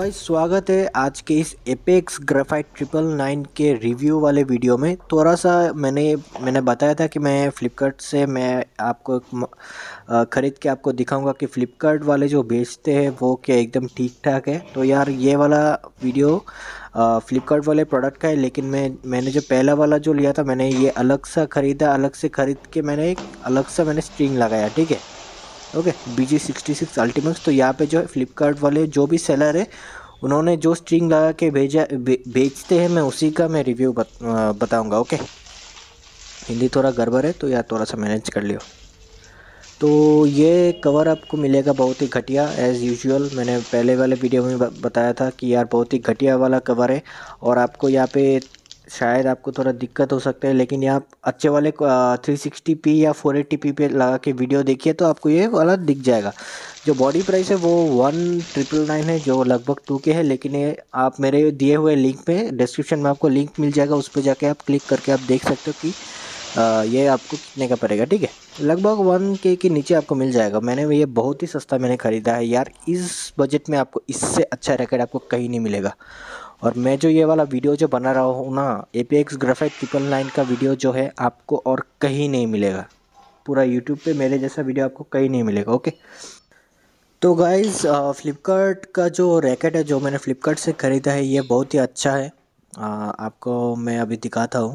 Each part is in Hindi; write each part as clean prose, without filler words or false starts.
गाइस स्वागत है आज के इस एपेक्स ग्रेफाइट 999 के रिव्यू वाले वीडियो में। थोड़ा सा मैंने बताया था कि मैं फ़्लिपकार्ट से मैं आपको ख़रीद के आपको दिखाऊंगा कि फ़्लिपकार्ट वाले जो बेचते हैं वो क्या एकदम ठीक ठाक है। तो यार ये वाला वीडियो फ़्लिपकार्ट वाले प्रोडक्ट का है, लेकिन मैंने जो पहला वाला जो लिया था मैंने ये अलग सा ख़रीदा। अलग से ख़रीद के मैंने एक अलग सा स्ट्रिंग लगाया, ठीक है। Okay, BG66 Ultimax. तो यहाँ पे जो है फ्लिपकार्ट वाले जो भी सेलर है उन्होंने जो स्ट्रिंग लगा के बेचते हैं, मैं उसी का मैं रिव्यू बताऊंगा। ओके, हिंदी थोड़ा गड़बड़ है तो यार थोड़ा सा मैनेज कर लियो। तो ये कवर आपको मिलेगा बहुत ही घटिया एज़ यूजुअल। मैंने पहले वाले वीडियो में बताया था कि यार बहुत ही घटिया वाला कवर है और आपको यहाँ पे शायद आपको थोड़ा दिक्कत हो सकता है, लेकिन यहाँ अच्छे वाले 360p या 480p पे लगा के वीडियो देखिए तो आपको ये वाला दिख जाएगा। जो बॉडी प्राइस है वो 1999 है, जो लगभग 2K है। लेकिन ये आप मेरे दिए हुए लिंक पे डिस्क्रिप्शन में आपको लिंक मिल जाएगा, उस पर जाके आप क्लिक करके आप देख सकते हो कि ये आपको कितने का पड़ेगा, ठीक है। लगभग 1K के नीचे आपको मिल जाएगा। मैंने ये बहुत ही सस्ता मैंने ख़रीदा है यार। इस बजट में आपको इससे अच्छा रैकेट आपको कहीं नहीं मिलेगा। और मैं जो ये वाला वीडियो जो बना रहा हूँ ना, एपेक्स ग्रेफाइट 999 का वीडियो जो है आपको और कहीं नहीं मिलेगा। पूरा यूट्यूब पे मेरे जैसा वीडियो आपको कहीं नहीं मिलेगा। ओके, तो गाइज़ फ़्लिपकार्ट का जो रैकेट है जो मैंने फ़्लिपकार्ट से ख़रीदा है ये बहुत ही अच्छा है। आपको मैं अभी दिखाता हूँ।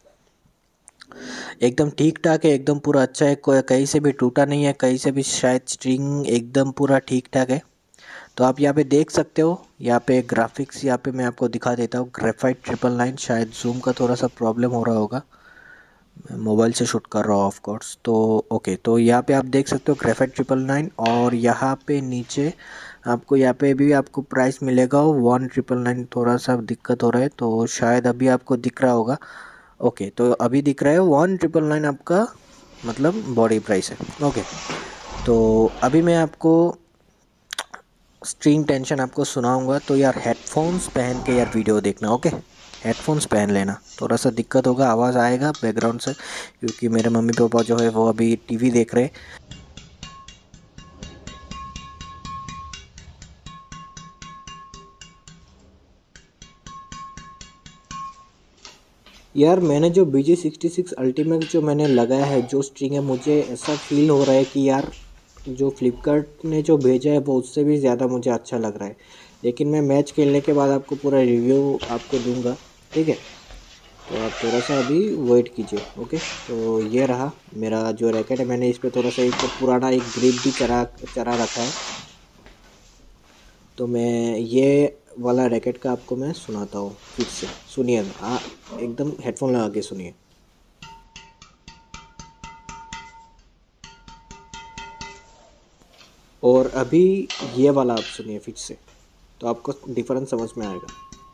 एकदम ठीक ठाक है, एकदम पूरा अच्छा है, कोई कहीं से भी टूटा नहीं है, कहीं से भी शायद स्ट्रिंग एकदम पूरा ठीक ठाक है। तो आप यहाँ पे देख सकते हो, यहाँ पे ग्राफिक्स यहाँ पे मैं आपको दिखा देता हूँ। ग्रेफाइट 999, शायद जूम का थोड़ा सा प्रॉब्लम हो रहा होगा, मैं मोबाइल से शूट कर रहा हूँ ऑफ कोर्स। तो ओके, तो यहाँ पे आप देख सकते हो ग्रेफाइट 999। और यहाँ पे नीचे आपको यहाँ पे भी आपको प्राइस मिलेगा 1999। थोड़ा सा दिक्कत हो रहा है तो शायद अभी आपको दिख रहा होगा। ओके, तो अभी दिख रहा है 1999 आपका मतलब बॉडी प्राइस है। ओके, तो अभी मैं आपको स्ट्रिंग टेंशन आपको सुनाऊंगा। तो यार हेडफोन्स पहन के यार वीडियो देखना। ओके, हेडफोन्स पहन लेना, थोड़ा सा दिक्कत होगा, आवाज़ आएगा बैकग्राउंड से, क्योंकि मेरे मम्मी पापा जो है वो अभी टीवी देख रहे हैं। यार मैंने जो BG66 अल्टीमेट जो मैंने लगाया है, जो स्ट्रिंग है, मुझे ऐसा फील हो रहा है कि यार जो फ्लिपकार्ट ने जो भेजा है वो उससे भी ज़्यादा मुझे अच्छा लग रहा है। लेकिन मैं मैच खेलने के बाद आपको पूरा रिव्यू आपको दूंगा, ठीक है। तो आप थोड़ा सा अभी वेट कीजिए। ओके, तो ये रहा मेरा जो रैकेट है। मैंने इस पर थोड़ा सा एक पुराना एक ग्रिप भी चरा रखा है। तो मैं ये वाला रैकेट का आपको मैं सुनाता हूँ फिर से, सुनिए। एकदम हेडफोन लगा के सुनिए। और अभी ये वाला आप सुनिए फिर से, तो आपको डिफरेंस समझ में आएगा।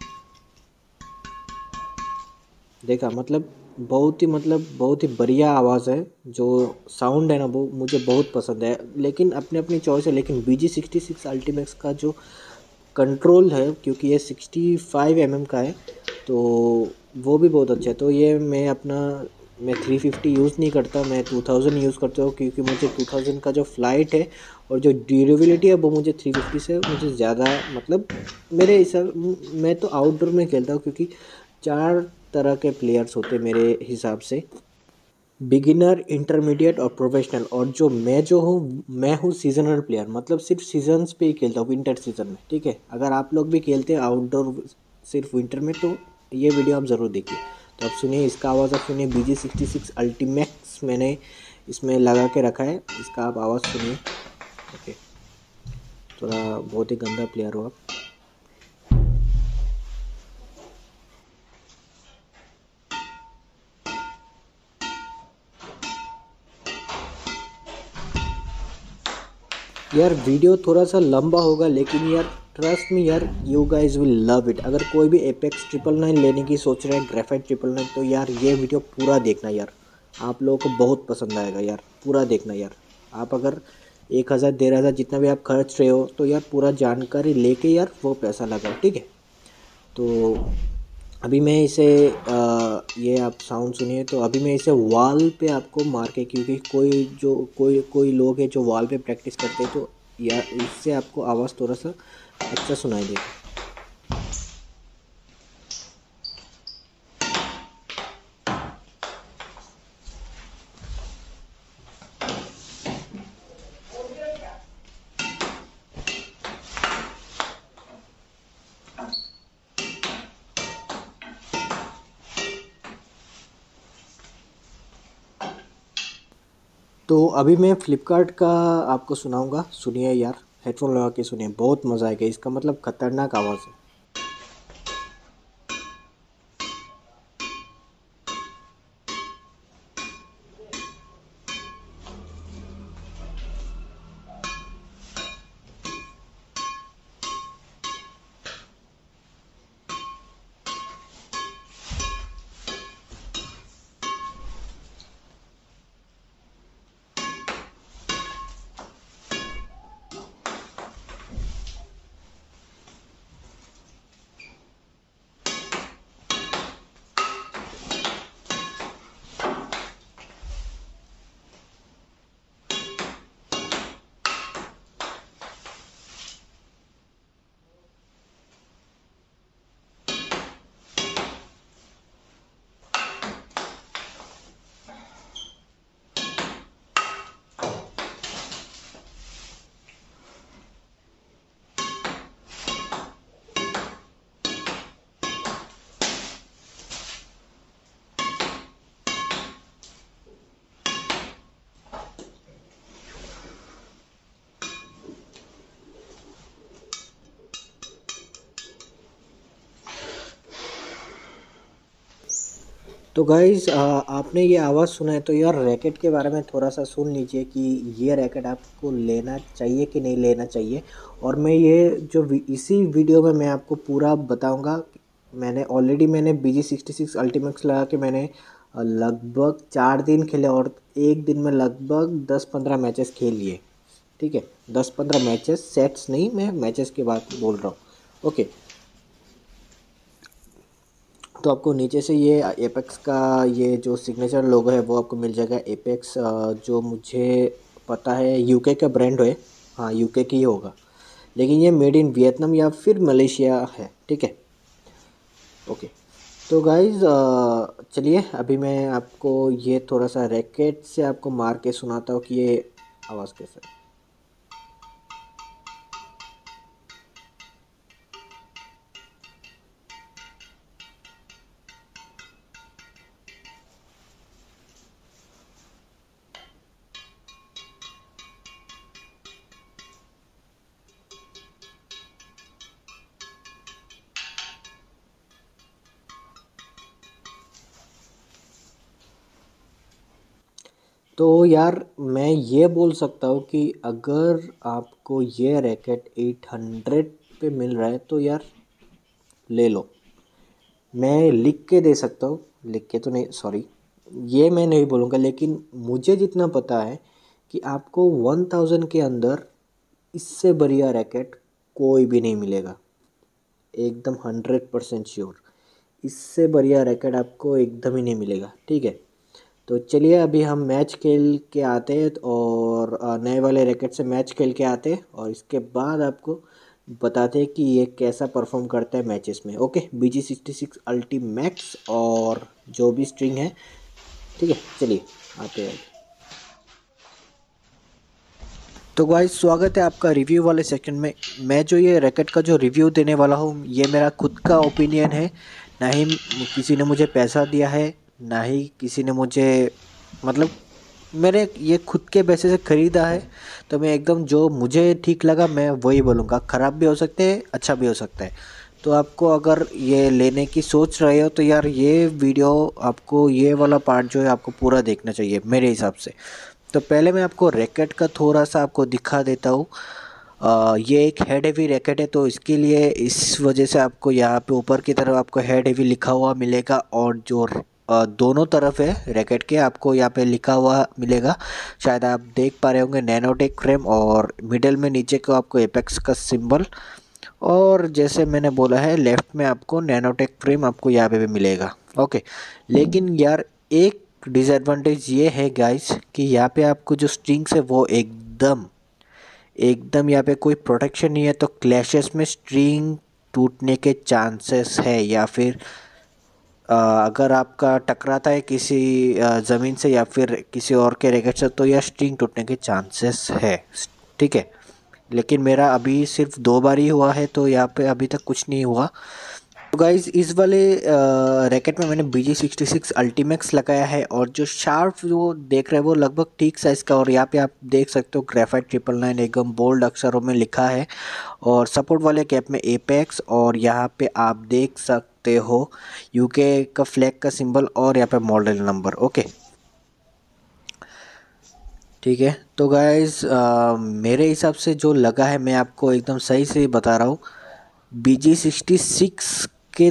देखा, बहुत ही बढ़िया आवाज़ है। जो साउंड है ना वो मुझे बहुत पसंद है, लेकिन अपनी अपनी चॉइस है। लेकिन BG66 अल्टीमैक्स का जो कंट्रोल है, क्योंकि ये 65 mm का है, तो वो भी बहुत अच्छा है। तो ये मैं 350 यूज़ नहीं करता, मैं 2000 यूज़ करता हूँ, क्योंकि मुझे 2000 का जो फ्लाइट है और जो ड्यूरेबिलिटी है वो मुझे 350 से मुझे ज़्यादा मेरे हिसाब, मैं तो आउटडोर में खेलता हूँ, क्योंकि 4 तरह के प्लेयर्स होते हैं मेरे हिसाब से, बिगिनर, इंटरमीडिएट और प्रोफेशनल। और मैं हूँ सीजनल प्लेयर, मतलब सिर्फ सीजन्स पे ही खेलता हूँ, विंटर सीजन में, ठीक है। अगर आप लोग भी खेलते हैं आउटडोर सिर्फ विंटर में तो ये वीडियो आप ज़रूर देखिए। तो आप सुनिए इसका आवाज़, आप सुनिए। BG66 अल्टीमैक्स मैंने इसमें लगा के रखा है, इसका आप आवाज़ सुनिए। ओके, थोड़ा बहुत ही गंदा प्लेयर हो आप। यार वीडियो थोड़ा सा लंबा होगा, लेकिन यार ट्रस्ट मी यार, you guys will love it. अगर कोई भी एपेक्स 999 लेने की सोच रहे हैं, ग्रेफाइट 999, तो यार ये वीडियो पूरा देखना यार, आप लोगों को बहुत पसंद आएगा यार। पूरा देखना यार। आप अगर 1000 1500 जितना भी आप खर्च रहे हो, तो यार पूरा जानकारी लेके यार वो पैसा लगाओ, ठीक है। तो अभी मैं इसे ये आप साउंड सुनिए। तो अभी मैं इसे वॉल पे आपको मार के, क्योंकि कोई लोग हैं जो वॉल पे प्रैक्टिस करते हैं, तो यार इससे आपको आवाज़ थोड़ा सा अच्छा सुनाई देगा। तो अभी मैं फ़्लिपकार्ट का आपको सुनाऊँगा, सुनिए यार, हेडफ़ोन लगा के सुनिए, बहुत मज़ा आएगा, इसका मतलब खतरनाक आवाज़ है। तो गाइज़ आपने ये आवाज़ सुना है, तो यार रैकेट के बारे में थोड़ा-सा सुन लीजिए कि ये रैकेट आपको लेना चाहिए कि नहीं लेना चाहिए। और मैं ये जो इसी वीडियो में मैं आपको पूरा बताऊँगा। मैंने BG66 अल्टीमैक्स लगा के मैंने लगभग 4 दिन खेले और 1 दिन में लगभग 10-15 मैचेस खेल लिए, ठीक है? 10-15 मैचेस, सेट्स नहीं, मैं मैचेस की बात बोल रहा हूँ। ओके। तो आपको नीचे से ये एपेक्स का ये जो सिग्नेचर लोगो है वो आपको मिल जाएगा। एपेक्स जो मुझे पता है यूके का ब्रांड है, हाँ यूके की ही होगा, लेकिन ये मेड इन वियतनाम या फिर मलेशिया है, ठीक है। ओके। तो गाइज़ चलिए अभी मैं आपको ये थोड़ा सा रैकेट से आपको मार के सुनाता हूँ कि ये आवाज़ कैसा है। तो यार मैं ये बोल सकता हूँ कि अगर आपको ये रैकेट 800 पे मिल रहा है तो यार ले लो। मैं लिख के दे सकता हूँ, लिख के तो नहीं, सॉरी, ये मैं नहीं बोलूँगा, लेकिन मुझे जितना पता है कि आपको 1000 के अंदर इससे बढ़िया रैकेट कोई भी नहीं मिलेगा, एकदम 100% श्योर। इससे बढ़िया रैकेट आपको एकदम ही नहीं मिलेगा, ठीक है। तो चलिए अभी हम मैच खेल के आते हैं और नए वाले रैकेट से मैच खेल के आते हैं और इसके बाद आपको बताते हैं कि ये कैसा परफॉर्म करता है मैचेस में। ओके, BG66 अल्टी मैक्स और जो भी स्ट्रिंग है, ठीक है। चलिए आते हैं। तो गाइस स्वागत है आपका रिव्यू वाले सेक्शन में। मैं जो ये रैकेट का जो रिव्यू देने वाला हूँ ये मेरा खुद का ओपिनियन है, ना ही किसी ने मुझे पैसा दिया है, ना ही किसी ने मुझे, मतलब मेरे ये खुद के पैसे से ख़रीदा है। तो मैं एकदम जो मुझे ठीक लगा मैं वही बोलूँगा, ख़राब भी हो सकते हैं, अच्छा भी हो सकता है। तो आपको अगर ये लेने की सोच रहे हो तो यार ये वीडियो आपको, ये वाला पार्ट जो है आपको पूरा देखना चाहिए मेरे हिसाब से। तो पहले मैं आपको रैकेट का थोड़ा सा आपको दिखा देता हूँ। ये एक हेड हेवी रैकेट है, तो इसके लिए इस वजह से आपको यहाँ पे ऊपर की तरफ आपको हेड हेवी लिखा हुआ मिलेगा और जो दोनों तरफ है रैकेट के आपको यहाँ पे लिखा हुआ मिलेगा, शायद आप देख पा रहे होंगे, नैनोटेक फ्रेम, और मिडल में नीचे को आपको एपेक्स का सिंबल, और जैसे मैंने बोला है लेफ़्ट में आपको नैनोटेक फ्रेम आपको यहाँ पे भी मिलेगा। ओके, लेकिन यार एक डिसएडवांटेज ये है गाइस कि यहाँ पे आपको जो स्ट्रिंग्स है वो एकदम एकदम यहाँ पे कोई प्रोटेक्शन नहीं है, तो क्लैशेस में स्ट्रिंग टूटने के चांसेस है, या फिर अगर आपका टकराता है किसी ज़मीन से या फिर किसी और के रैकेट से, तो यह स्ट्रिंग टूटने के चांसेस है। ठीक है, लेकिन मेरा अभी सिर्फ 2 बार ही हुआ है, तो यहाँ पे अभी तक कुछ नहीं हुआ। तो गाइज़ इस वाले रैकेट में मैंने BG66 अल्टीमैक्स लगाया है, और जो शार्प जो देख रहे हैं वो लगभग ठीक साइज़ का, और यहाँ पे आप देख सकते हो ग्रेफाइट 999 एकदम बोल्ड अक्षरों में लिखा है, और सपोर्ट वाले कैप में एपेक्स, और यहाँ पे आप देख सकते हो यूके का फ्लैग का सिंबल, और यहाँ पे मॉडल नंबर। ओके ठीक है, तो गाइज़ मेरे हिसाब से जो लगा है मैं आपको एकदम सही से बता रहा हूँ। BG66 के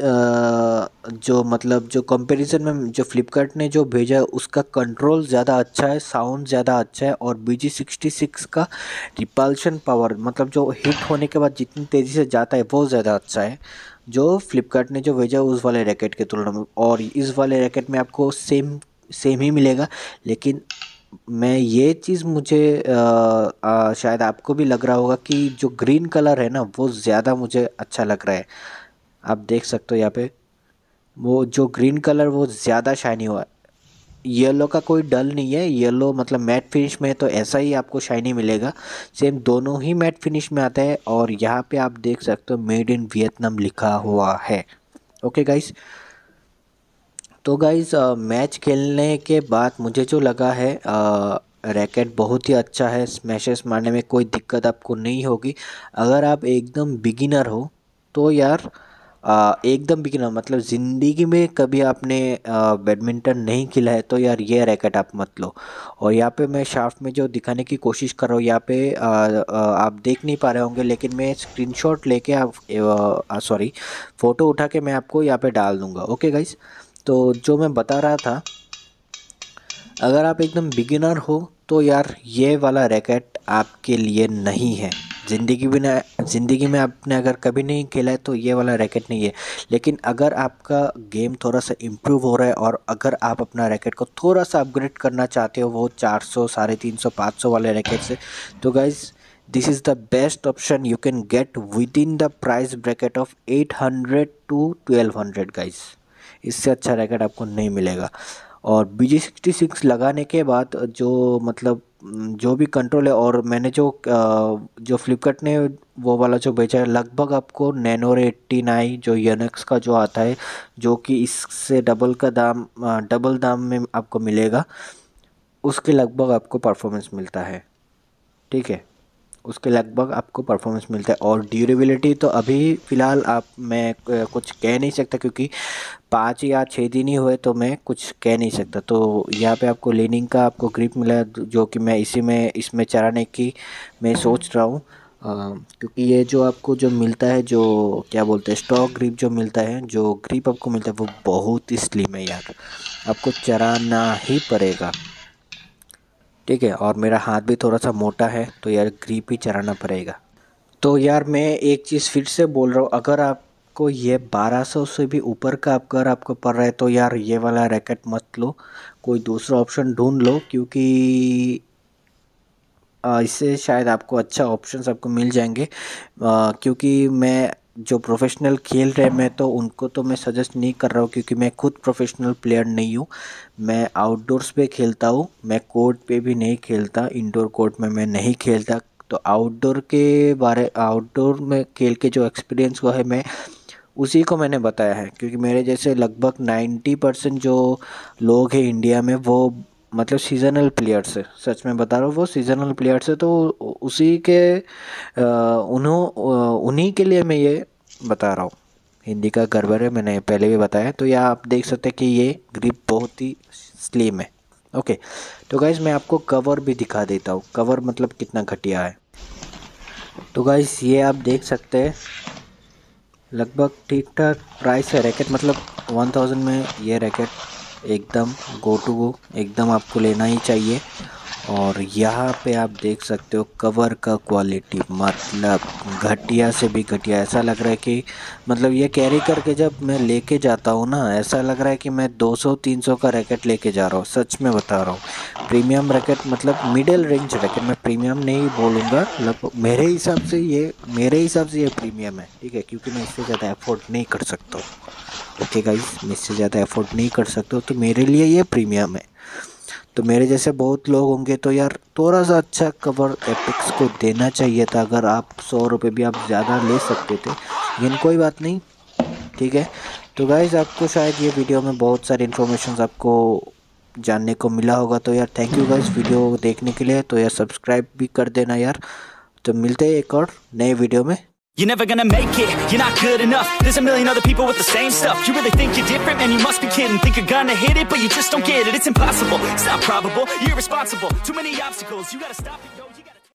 जो मतलब जो कंपैरिजन में जो फ्लिपकार्ट ने जो भेजा है उसका कंट्रोल ज़्यादा अच्छा है, साउंड ज़्यादा अच्छा है, और BG66 का रिपल्शन पावर मतलब जो हिट होने के बाद जितनी तेज़ी से जाता है वो ज़्यादा अच्छा है जो फ्लिपकार्ट ने जो भेजा उस वाले रैकेट के तुलना में। और इस वाले रैकेट में आपको सेम सेम ही मिलेगा, लेकिन मैं ये चीज़ मुझे शायद आपको भी लग रहा होगा कि जो ग्रीन कलर है ना वो ज़्यादा मुझे अच्छा लग रहा है। आप देख सकते हो यहाँ पे वो जो ग्रीन कलर वो ज़्यादा शाइनी हुआ है। येलो का कोई डल नहीं है, येलो मतलब मैट फिनिश में है तो ऐसा ही आपको शाइनी मिलेगा। सेम दोनों ही मैट फिनिश में आता है, और यहाँ पे आप देख सकते हो मेड इन वियतनाम लिखा हुआ है। ओके गाइस, तो गाइस मैच खेलने के बाद मुझे जो लगा है रैकेट बहुत ही अच्छा है, स्मैशेस मारने में कोई दिक्कत आपको नहीं होगी। अगर आप एकदम बिगिनर हो तो यार एकदम बिगिनर मतलब ज़िंदगी में कभी आपने बैडमिंटन नहीं खेला है तो यार ये रैकेट आप मत लो। और यहाँ पे मैं शाफ्ट में जो दिखाने की कोशिश कर रहा हूँ यहाँ पे आप देख नहीं पा रहे होंगे, लेकिन मैं स्क्रीनशॉट लेके आप सॉरी फ़ोटो उठा के मैं आपको यहाँ पे डाल दूँगा। ओके गाइस, तो जो मैं बता रहा था, अगर आप एकदम बिगिनर हो तो यार ये वाला रैकेट आपके लिए नहीं है। ज़िंदगी में आपने अगर कभी नहीं खेला है तो ये वाला रैकेट नहीं है। लेकिन अगर आपका गेम थोड़ा सा इम्प्रूव हो रहा है और अगर आप अपना रैकेट को थोड़ा सा अपग्रेड करना चाहते हो वो 400, 350, 500 वाले रैकेट से, तो guys this is the best option you can get within the price bracket of 800 to 1200 guys. इससे अच्छा रैकेट आपको नहीं मिलेगा। और BG66 लगाने के बाद जो मतलब जो भी कंट्रोल है, और मैंने जो फ्लिपकार्ट ने वो वाला जो बेचा है लगभग आपको नैनो रे 89 जो योनेक्स का जो आता है, जो कि इससे डबल दाम में आपको मिलेगा, उसके लगभग आपको परफॉर्मेंस मिलता है। ठीक है, उसके लगभग आपको परफॉर्मेंस मिलता है। और ड्यूरेबिलिटी तो अभी फ़िलहाल मैं कुछ कह नहीं सकता, क्योंकि 5 या 6 दिन ही हुए तो मैं कुछ कह नहीं सकता। तो यहाँ पे आपको लीनिंग का आपको ग्रिप मिला है, जो कि मैं इसमें चलाने की मैं सोच रहा हूँ, क्योंकि ये जो आपको जो मिलता है जो क्या बोलते हैं स्टॉक ग्रिप जो मिलता है, जो ग्रिप आपको मिलता है वो बहुत ही स्लिम है यार, आपको चलाना ही पड़ेगा। ठीक है, और मेरा हाथ भी थोड़ा सा मोटा है तो यार ग्रिप ही चलाना पड़ेगा। तो यार मैं एक चीज़ फिर से बोल रहा हूँ, अगर आपको ये 1200 से भी ऊपर का अगर आपको पड़ रहा है तो यार ये वाला रैकेट मत लो, कोई दूसरा ऑप्शन ढूंढ लो, क्योंकि इससे शायद आपको अच्छा ऑप्शंस आपको मिल जाएंगे। क्योंकि मैं जो प्रोफेशनल खेल रहे मैं तो उनको तो मैं सजेस्ट नहीं कर रहा हूँ, क्योंकि मैं खुद प्रोफेशनल प्लेयर नहीं हूँ। मैं आउटडोर्स पे खेलता हूँ, मैं कोर्ट पे भी नहीं खेलता, इंडोर कोर्ट में मैं नहीं खेलता। तो आउटडोर में खेल के जो एक्सपीरियंस हुआ है मैं उसी को मैंने बताया है, क्योंकि मेरे जैसे लगभग 90% जो लोग हैं इंडिया में वो मतलब सीजनल प्लेयर्स है, सच में बता रहा हूँ वो सीजनल प्लेयर्स है। तो उसी के उन्हीं के लिए मैं ये बता रहा हूँ। हिंदी का गड़बड़ है, मैंने पहले भी बताया। तो यहाँ आप देख सकते हैं कि ये ग्रिप बहुत ही स्लिम है। ओके, तो गाइज़ मैं आपको कवर भी दिखा देता हूँ, कवर मतलब कितना घटिया है। तो गाइज़ ये आप देख सकते हैं लगभग ठीक ठाक प्राइस है रैकेट, मतलब 1000 में ये रैकेट एकदम गो टू गो, एकदम आपको लेना ही चाहिए। और यहाँ पे आप देख सकते हो कवर का क्वालिटी मतलब घटिया से भी घटिया। ऐसा लग रहा है कि मतलब ये कैरी करके जब मैं लेके जाता हूँ ना, ऐसा लग रहा है कि मैं 200-300 का रैकेट लेके जा रहा हूँ। सच में बता रहा हूँ, प्रीमियम रैकेट मतलब मिडिल रेंज रैकेट, मैं प्रीमियम नहीं बोलूँगा, लगभग मेरे हिसाब से ये प्रीमियम है, ठीक है, क्योंकि मैं इससे ज़्यादा अफोर्ड नहीं कर सकता हूँ। ओके गाइस, मैं इससे ज़्यादा अफोर्ड नहीं कर सकता हूँ, तो मेरे लिए ये प्रीमियम है। तो मेरे जैसे बहुत लोग होंगे तो यार थोड़ा सा अच्छा कवर एपिक्स को देना चाहिए था। अगर आप 100 रुपये भी आप ज़्यादा ले सकते थे, लेकिन कोई बात नहीं, ठीक है। तो गाइज़ आपको शायद ये वीडियो में बहुत सारी इन्फॉर्मेशन आपको जानने को मिला होगा। तो यार थैंक यू गाइज़ वीडियो देखने के लिए। तो यार सब्सक्राइब भी कर देना यार। तो मिलते हैं एक और नए वीडियो में। You're never gonna make it, you're not good enough. There's a million other people with the same stuff. You really think you're different? Man, you must be kidding. Think you're gonna hit it, but you just don't get it. It's impossible, it's not probable, you're irresponsible. Too many obstacles, you gotta stop it, yo.